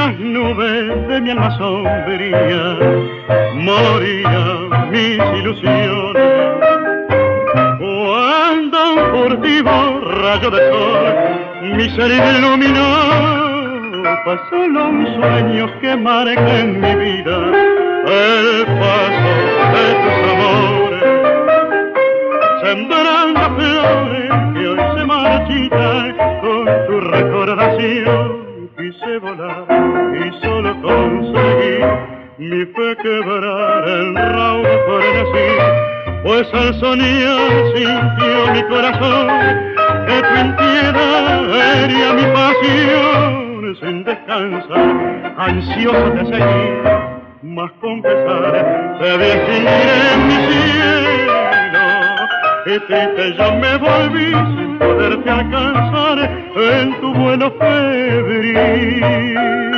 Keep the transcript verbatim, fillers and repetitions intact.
las nubes de mi alma sombría morían mis ilusiones. Cuando un furtivo rayo de sol mi ser iluminó, pasó los sueños que marcan en mi vida el paso de tus amores, sembrando flores que hoy se marchitan con tu recordación. Quise volar y solo conseguí mi fe quebrar el raudo frenesí, pues al soñar sintió mi corazón que tu impiedad hería mi pasión. Sin descansar, ansioso de seguir, mas con pesar te vi extinguir en mi cielo. Y triste yo me volví sin poderte alcanzar en tu vuelo febril.